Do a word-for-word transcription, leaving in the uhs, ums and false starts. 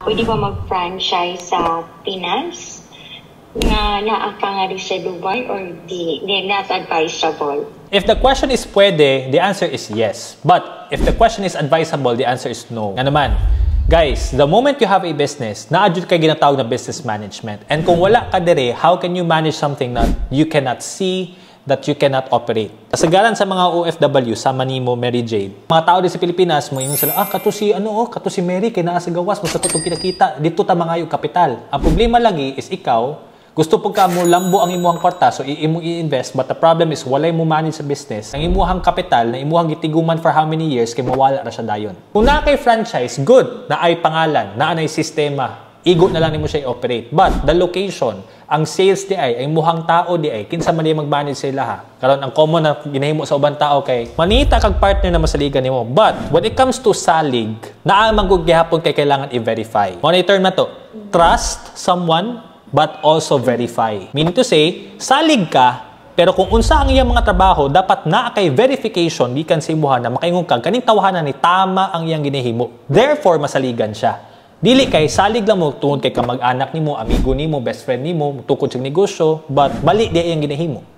Pwede ba mag-franchise sa Pinas? Na naa ka nga rin sa Dubai or di, di not advisable? If the question is pwede, the answer is yes. But if the question is advisable, the answer is no. Nga naman, guys, the moment you have a business, na-adjud kayo ginatawag na business management. And kung wala ka dire, how can you manage something that you cannot see, that you cannot operate? Kasagaran sa mga O F W, sama ni mo, Mary Jade. Mga tao din sa Pilipinas, mo yung sila, ah, kato si, ano, oh, kato si Mary, kaya naa sa gawas, mo sa tutong kita-kita, dito ta mga yung kapital. Ang problema lagi is ikaw, gusto pag ka mo lambo ang imuhang kwarta, so i-imo i-invest, but the problem is, walay mo manage sa business. Ang imuhang kapital, na imuhang gitiguman for how many years, kaya mawala na siya dayon. Kung na kay franchise, good, na ay pangalan, na anay sistema, igo na lang ni mo siya i-operate. But the location, ang sales di ay, ang muhang tao di ay, kinsa man di mag-manage sila ha. Karon ang common na ginahimo sa ubang tao kay manita kag partner na masaligan nimo. But when it comes to salig, naa man gud gihapon kay kailangan i-verify. Monitor na to. Trust someone but also verify. Meaning to say, salig ka, pero kung unsa ang iyang mga trabaho, dapat naa kay verification gikan sa imuha na makaingon kag kaning tawhanan ni tama ang iyang ginahimo. Therefore masaligan siya. Dili kay salig lang mo tungod kay kamag-anak nimo, amigo nimo, best friend nimo, tukod sa negosyo, but mali di ang ginahimo.